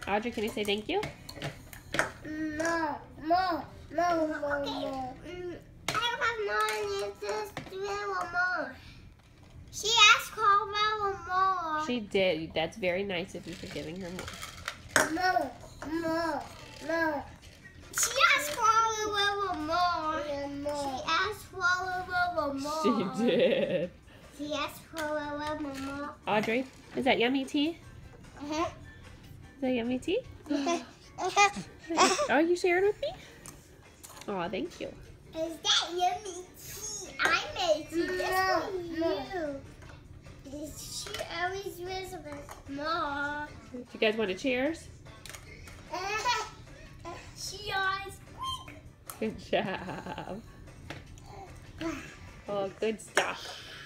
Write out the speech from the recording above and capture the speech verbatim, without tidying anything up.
Audrey, can you say thank you? No, more, more, more, Okay. more. Mm, I don't have none. It's just one more. She asked for one more. She did. That's very nice of you for giving her more. More, more, more. She asked for one more. And more. She asked for one more. She did. She asked for one more. Audrey, is that yummy tea? Uh-huh. Is that yummy tea? Uh-huh. Are you sharing with me? Oh, thank you. Is that yummy tea? I made tea. That's for No, you. She always whispers, Mom. Do you guys want to cheers? She always squeak. Good job. Oh, good stuff.